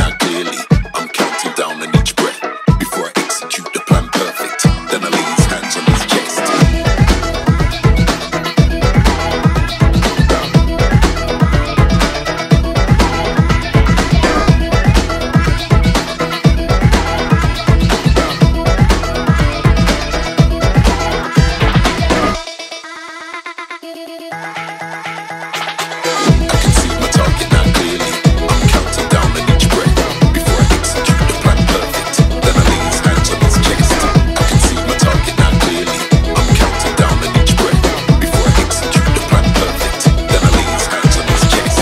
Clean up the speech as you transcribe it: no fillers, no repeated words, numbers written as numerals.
now clearly. I'm counting down on each breath before I execute the plan perfect. Then I lay his hands on his chest. I can see my target now clearly. I'm counting down on each breath before I execute the plan perfect. Then I lay his hands on his chest. I can see my target now clearly. I'm counting down on each breath before I execute the plan perfect. Then I lay his hands on his chest.